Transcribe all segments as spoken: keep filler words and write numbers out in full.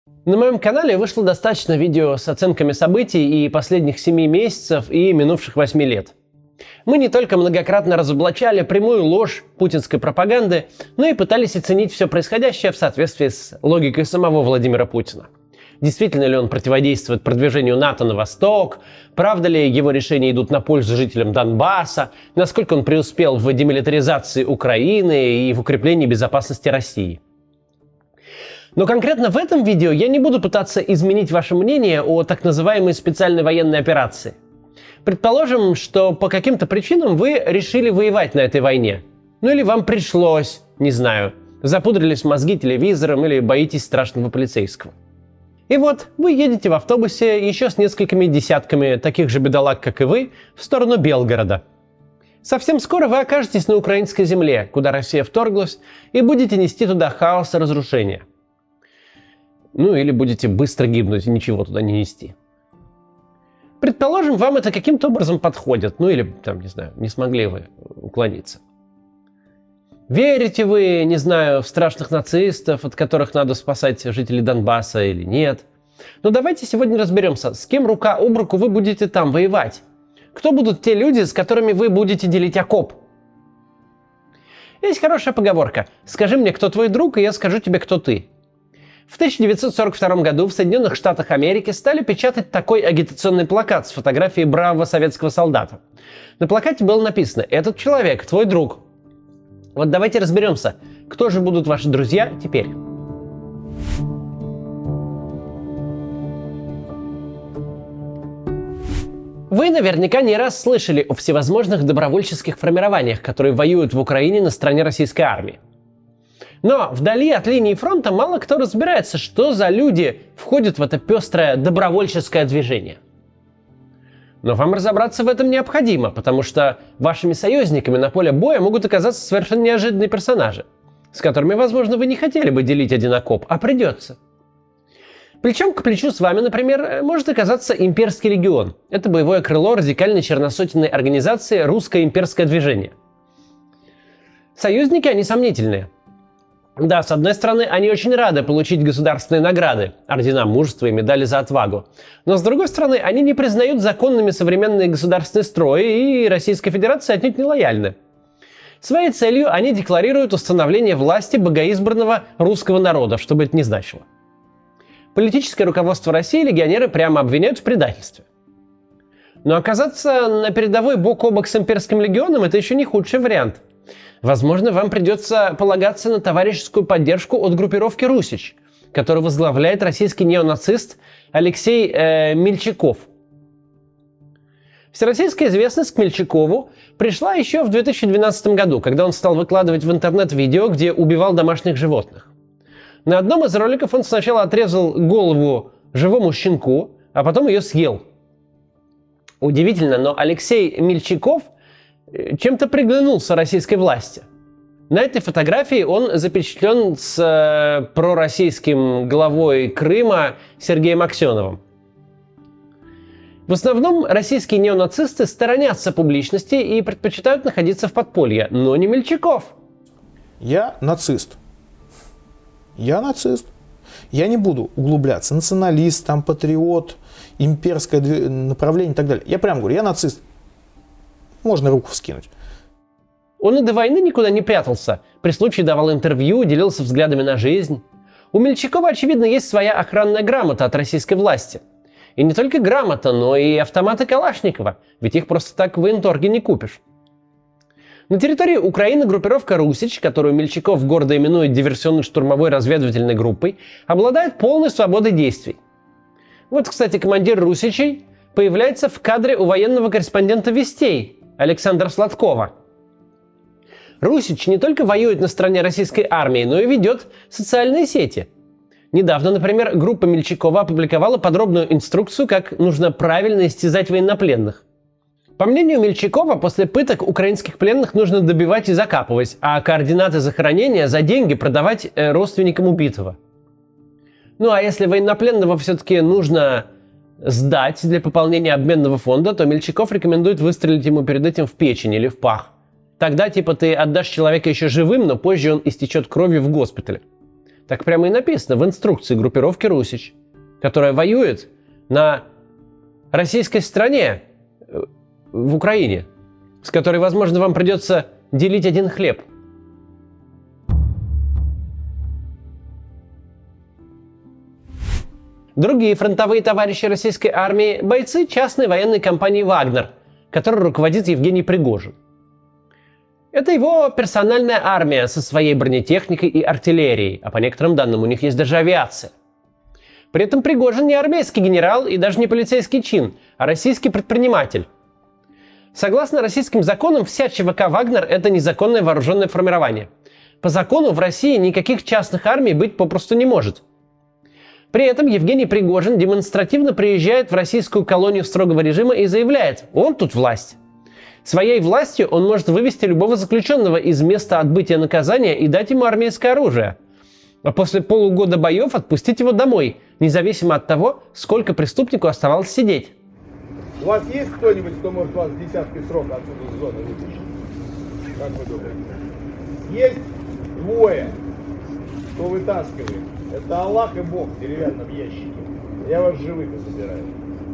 На моем канале вышло достаточно видео с оценками событий и последних семи месяцев и минувших восьми лет. Мы не только многократно разоблачали прямую ложь путинской пропаганды, но и пытались оценить все происходящее в соответствии с логикой самого Владимира Путина. Действительно ли он противодействует продвижению НАТО на восток? Правда ли его решения идут на пользу жителям Донбасса? Насколько он преуспел в демилитаризации Украины и в укреплении безопасности России? Но конкретно в этом видео я не буду пытаться изменить ваше мнение о так называемой специальной военной операции. Предположим, что по каким-то причинам вы решили воевать на этой войне. Ну или вам пришлось, не знаю, запудрились мозги телевизором или боитесь страшного полицейского. И вот вы едете в автобусе еще с несколькими десятками таких же бедолаг, как и вы, в сторону Белгорода. Совсем скоро вы окажетесь на украинской земле, куда Россия вторглась, и будете нести туда хаос и разрушение. Ну или будете быстро гибнуть и ничего туда не нести. Предположим, вам это каким-то образом подходит, ну или, там, не знаю, не смогли вы уклониться. Верите вы, не знаю, в страшных нацистов, от которых надо спасать жителей Донбасса или нет? Но давайте сегодня разберемся, с кем рука об руку вы будете там воевать. Кто будут те люди, с которыми вы будете делить окоп? Есть хорошая поговорка. Скажи мне, кто твой друг, и я скажу тебе, кто ты. В тысяча девятьсот сорок втором году в Соединенных Штатах Америки стали печатать такой агитационный плакат с фотографией бравого советского солдата. На плакате было написано «Этот человек, твой друг». Вот давайте разберемся, кто же будут ваши друзья теперь. Вы наверняка не раз слышали о всевозможных добровольческих формированиях, которые воюют в Украине на стороне российской армии. Но вдали от линии фронта мало кто разбирается, что за люди входят в это пестрое добровольческое движение. Но вам разобраться в этом необходимо, потому что вашими союзниками на поле боя могут оказаться совершенно неожиданные персонажи, с которыми, возможно, вы не хотели бы делить один окоп, а придется. Плечом к плечу с вами, например, может оказаться Имперский легион. Это боевое крыло радикальной черносотенной организации «Русское имперское движение». Союзники, они сомнительные. Да, с одной стороны, они очень рады получить государственные награды, ордена мужества и медали за отвагу. Но с другой стороны, они не признают законными современные государственные строи, и Российской Федерации отнюдь не лояльны. Своей целью они декларируют установление власти богоизбранного русского народа, что бы это ни значило. Политическое руководство России легионеры прямо обвиняют в предательстве. Но оказаться на передовой бок о бок с Имперским легионом – это еще не худший вариант. Возможно, вам придется полагаться на товарищескую поддержку от группировки «Русич», которую возглавляет российский неонацист Алексей э, Мельчаков. Всероссийская известность к Мельчакову пришла еще в две тысячи двенадцатом году, когда он стал выкладывать в интернет видео, где убивал домашних животных. На одном из роликов он сначала отрезал голову живому щенку, а потом ее съел. Удивительно, но Алексей Мельчаков чем-то приглянулся российской власти. На этой фотографии он запечатлен с э, пророссийским главой Крыма Сергеем Аксеновым. В основном российские неонацисты сторонятся публичности и предпочитают находиться в подполье, но не Мельчаков. Я нацист. Я нацист. Я не буду углубляться. Националист, там, патриот, имперское направление и так далее. Я прям говорю, я нацист. Можно руку вскинуть. Он и до войны никуда не прятался. При случае давал интервью, делился взглядами на жизнь. У Мельчакова, очевидно, есть своя охранная грамота от российской власти. И не только грамота, но и автоматы Калашникова. Ведь их просто так в военторге не купишь. На территории Украины группировка «Русич», которую Мельчаков гордо именует диверсионно-штурмовой разведывательной группой, обладает полной свободой действий. Вот, кстати, командир «Русичей» появляется в кадре у военного корреспондента «Вестей» Александра Сладкова. Русич не только воюет на стороне российской армии, но и ведет социальные сети. Недавно, например, группа Мельчакова опубликовала подробную инструкцию, как нужно правильно истязать военнопленных. По мнению Мельчакова, после пыток украинских пленных нужно добивать и закапывать, а координаты захоронения за деньги продавать э, родственникам убитого. Ну а если военнопленного все-таки нужно сдать для пополнения обменного фонда, то Мельчаков рекомендует выстрелить ему перед этим в печень или в пах. Тогда типа ты отдашь человека еще живым, но позже он истечет кровью в госпитале. Так прямо и написано в инструкции группировки «Русич», которая воюет на российской стороне в Украине, с которой, возможно, вам придется делить один хлеб. Другие фронтовые товарищи российской армии – бойцы частной военной компании «Вагнер», которой руководит Евгений Пригожин. Это его персональная армия со своей бронетехникой и артиллерией, а по некоторым данным у них есть даже авиация. При этом Пригожин не армейский генерал и даже не полицейский чин, а российский предприниматель. Согласно российским законам, вся ЧВК «Вагнер» – это незаконное вооруженное формирование. По закону в России никаких частных армий быть попросту не может. При этом Евгений Пригожин демонстративно приезжает в российскую колонию строгого режима и заявляет: он тут власть. Своей властью он может вывести любого заключенного из места отбытия наказания и дать ему армейское оружие. А после полугода боев отпустить его домой, независимо от того, сколько преступнику оставалось сидеть. У вас есть кто-нибудь, кто может вас десятки срока отсюда из зоны вытащить? Как вы думаете? Есть двое, кто вытаскивает. Это Аллах и Бог в деревянном ящике. Я вас живых и забираю.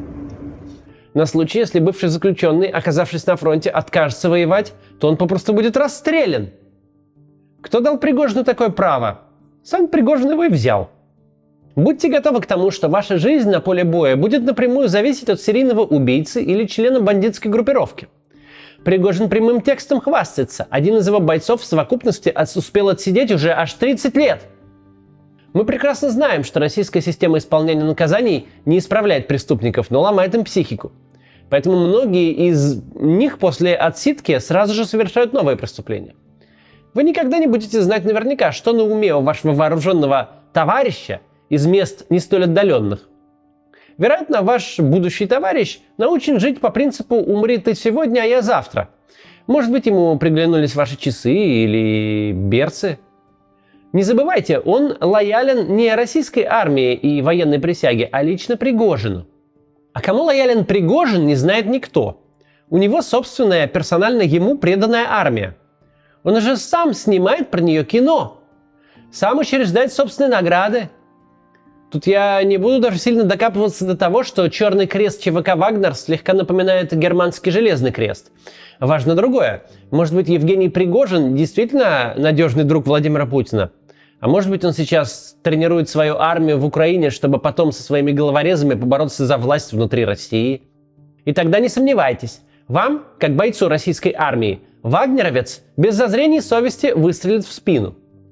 На случай, если бывший заключенный, оказавшись на фронте, откажется воевать, то он попросту будет расстрелян. Кто дал Пригожину такое право? Сам Пригожин его и взял. Будьте готовы к тому, что ваша жизнь на поле боя будет напрямую зависеть от серийного убийцы или члена бандитской группировки. Пригожин прямым текстом хвастается. Один из его бойцов в совокупности успел отсидеть уже аж тридцать лет. Мы прекрасно знаем, что российская система исполнения наказаний не исправляет преступников, но ломает им психику. Поэтому многие из них после отсидки сразу же совершают новые преступления. Вы никогда не будете знать наверняка, что на уме у вашего вооруженного товарища из мест не столь отдаленных. Вероятно, ваш будущий товарищ научен жить по принципу «умри ты сегодня, а я завтра». Может быть, ему приглянулись ваши часы или берцы. Не забывайте, он лоялен не российской армии и военной присяге, а лично Пригожину. А кому лоялен Пригожин, не знает никто. У него собственная, персонально ему преданная армия. Он уже сам снимает про нее кино. Сам учреждает собственные награды. Тут я не буду даже сильно докапываться до того, что черный крест ЧВК «Вагнер» слегка напоминает германский железный крест. Важно другое. Может быть, Евгений Пригожин действительно надежный друг Владимира Путина? А может быть, он сейчас тренирует свою армию в Украине, чтобы потом со своими головорезами побороться за власть внутри России? И тогда не сомневайтесь, вам, как бойцу российской армии, вагнеровец без зазрений совести выстрелит в спину.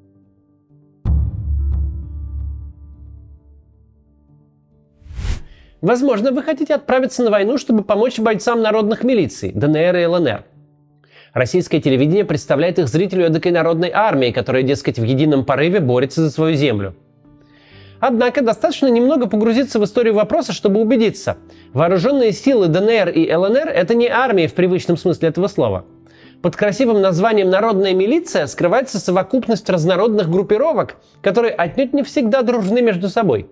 Возможно, вы хотите отправиться на войну, чтобы помочь бойцам народных милиций, ДНР и ЛНР. Российское телевидение представляет их зрителю эдакой народной армии, которая, дескать, в едином порыве борется за свою землю. Однако достаточно немного погрузиться в историю вопроса, чтобы убедиться. Вооруженные силы ДНР и ЛНР – это не армии в привычном смысле этого слова. Под красивым названием «народная милиция» скрывается совокупность разнородных группировок, которые отнюдь не всегда дружны между собой.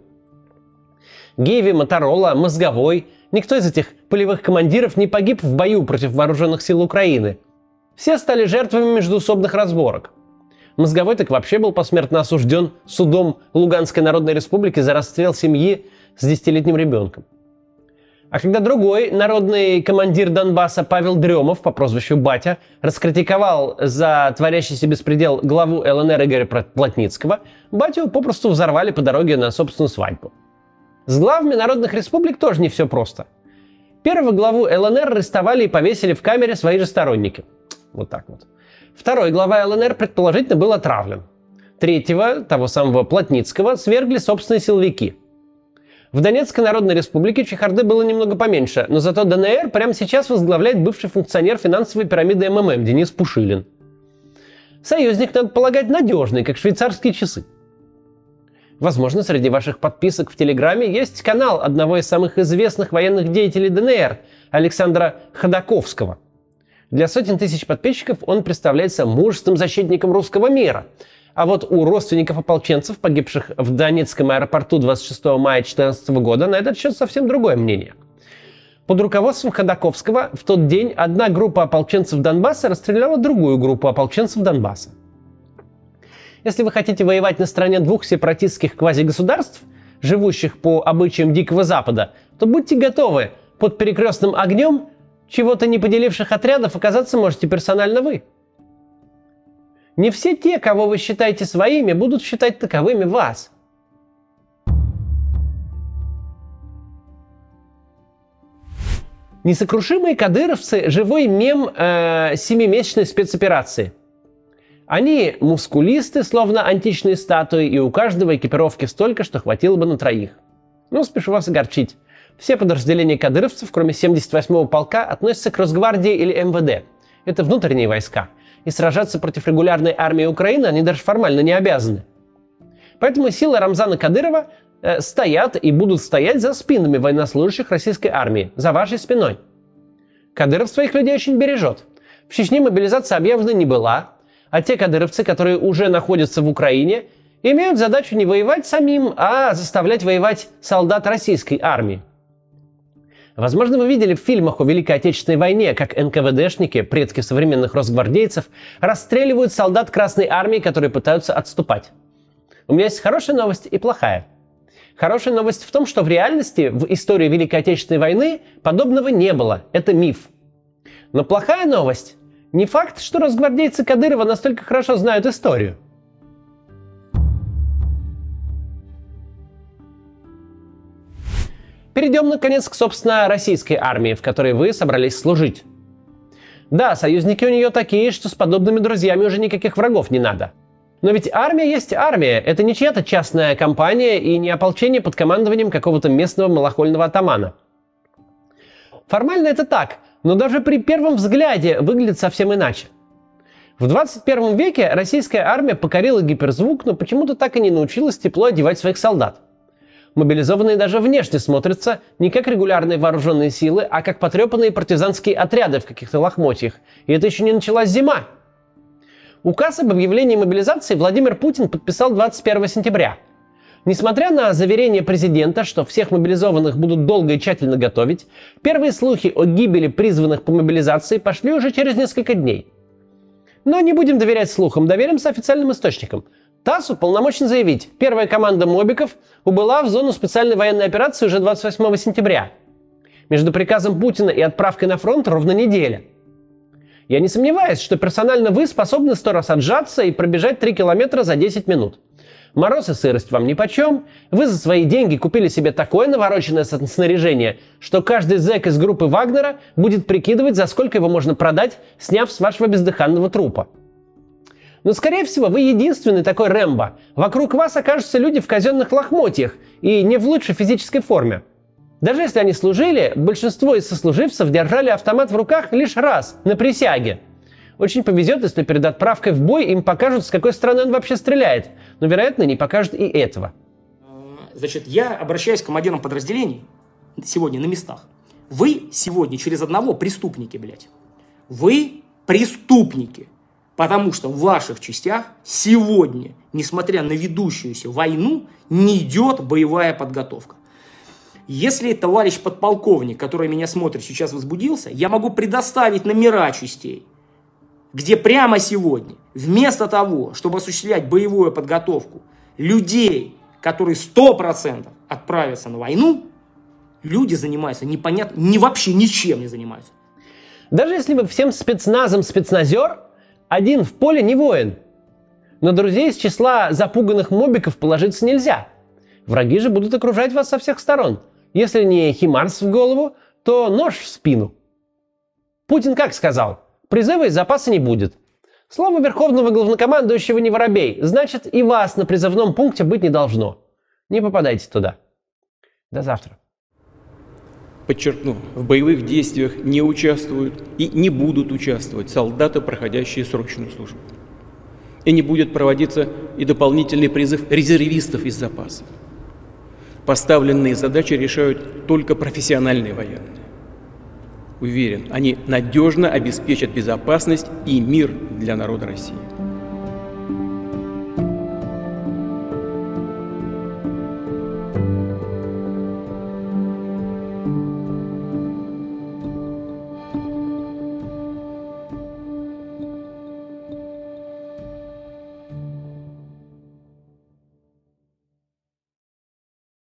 Геви, Моторола, Мозговой – никто из этих полевых командиров не погиб в бою против вооруженных сил Украины. Все стали жертвами междоусобных разборок. Мозговой так вообще был посмертно осужден судом Луганской Народной Республики за расстрел семьи с десятилетним ребенком. А когда другой народный командир Донбасса Павел Дремов по прозвищу Батя раскритиковал за творящийся беспредел главу ЛНР Игоря Плотницкого, Батю попросту взорвали по дороге на собственную свадьбу. С главами народных республик тоже не все просто. Первого главу ЛНР арестовали и повесили в камере свои же сторонники. Вот так вот. Второй глава ЛНР, предположительно, был отравлен. Третьего, того самого Плотницкого, свергли собственные силовики. В Донецкой Народной Республике чехарды было немного поменьше, но зато ДНР прямо сейчас возглавляет бывший функционер финансовой пирамиды МММ Денис Пушилин. Союзник, надо полагать, надежный, как швейцарские часы. Возможно, среди ваших подписок в Телеграме есть канал одного из самых известных военных деятелей ДНР, Александра Ходаковского. Для сотен тысяч подписчиков он представляется мужественным защитником русского мира. А вот у родственников ополченцев, погибших в Донецком аэропорту двадцать шестого мая две тысячи четырнадцатого года, на этот счет совсем другое мнение. Под руководством Ходаковского в тот день одна группа ополченцев Донбасса расстреляла другую группу ополченцев Донбасса. Если вы хотите воевать на стороне двух сепаратистских квазигосударств, живущих по обычаям Дикого Запада, то будьте готовы, под перекрестным огнем чего-то не поделивших отрядов оказаться можете персонально вы. Не все те, кого вы считаете своими, будут считать таковыми вас. Несокрушимые кадыровцы – живой мем э, семимесячной спецоперации. Они мускулисты, словно античные статуи, и у каждого экипировки столько, что хватило бы на троих. Но спешу вас огорчить. Все подразделения кадыровцев, кроме семьдесят восьмого полка, относятся к Росгвардии или эм вэ дэ. Это внутренние войска. И сражаться против регулярной армии Украины они даже формально не обязаны. Поэтому силы Рамзана Кадырова э, стоят и будут стоять за спинами военнослужащих российской армии, за вашей спиной. Кадыров своих людей очень бережет. В Чечне мобилизация объявлена не была, а те кадыровцы, которые уже находятся в Украине, имеют задачу не воевать самим, а заставлять воевать солдат российской армии. Возможно, вы видели в фильмах о Великой Отечественной войне, как эн ка вэ дэшники, предки современных росгвардейцев, расстреливают солдат Красной армии, которые пытаются отступать. У меня есть хорошая новость и плохая. Хорошая новость в том, что в реальности в истории Великой Отечественной войны подобного не было. Это миф. Но плохая новость – не факт, что росгвардейцы Кадырова настолько хорошо знают историю. Перейдем, наконец, к, собственно, российской армии, в которой вы собрались служить. Да, союзники у нее такие, что с подобными друзьями уже никаких врагов не надо. Но ведь армия есть армия, это не чья-то частная компания и не ополчение под командованием какого-то местного малохольного атамана. Формально это так, но даже при первом взгляде выглядит совсем иначе. В двадцать первом веке российская армия покорила гиперзвук, но почему-то так и не научилась тепло одевать своих солдат. Мобилизованные даже внешне смотрятся не как регулярные вооруженные силы, а как потрепанные партизанские отряды в каких-то лохмотьях. И это еще не началась зима. Указ об объявлении мобилизации Владимир Путин подписал двадцать первого сентября. Несмотря на заверение президента, что всех мобилизованных будут долго и тщательно готовить, первые слухи о гибели призванных по мобилизации пошли уже через несколько дней. Но не будем доверять слухам, доверимся официальным источникам. ТАСС уполномочен заявить, первая команда мобиков убыла в зону специальной военной операции уже двадцать восьмого сентября. Между приказом Путина и отправкой на фронт ровно неделя. Я не сомневаюсь, что персонально вы способны сто раз отжаться и пробежать три километра за десять минут. Мороз и сырость вам нипочем, вы за свои деньги купили себе такое навороченное снаряжение, что каждый зэк из группы Вагнера будет прикидывать, за сколько его можно продать, сняв с вашего бездыханного трупа. Но, скорее всего, вы единственный такой Рэмбо. Вокруг вас окажутся люди в казенных лохмотьях и не в лучшей физической форме. Даже если они служили, большинство из сослуживцев держали автомат в руках лишь раз, на присяге. Очень повезет, если перед отправкой в бой им покажут, с какой стороны он вообще стреляет. Но, вероятно, не покажут и этого. Значит, я обращаюсь к командирам подразделений сегодня на местах. Вы сегодня через одного преступники, блядь. Вы преступники. Потому что в ваших частях сегодня, несмотря на ведущуюся войну, не идет боевая подготовка. Если товарищ подполковник, который меня смотрит, сейчас возбудился, я могу предоставить номера частей, где прямо сегодня, вместо того, чтобы осуществлять боевую подготовку людей, которые сто процентов отправятся на войну, люди занимаются непонятно, не вообще ничем не занимаются. Даже если вы всем спецназом спецназер, один в поле не воин. Но друзей из числа запуганных мобиков положиться нельзя. Враги же будут окружать вас со всех сторон. Если не химарс в голову, то нож в спину. Путин как сказал? Призыва из запаса не будет. Слово верховного главнокомандующего не воробей, значит и вас на призывном пункте быть не должно. Не попадайте туда. До завтра. Подчеркну, в боевых действиях не участвуют и не будут участвовать солдаты, проходящие срочную службу. И не будет проводиться и дополнительный призыв резервистов из запаса. Поставленные задачи решают только профессиональные военные. Уверен, они надежно обеспечат безопасность и мир для народа России.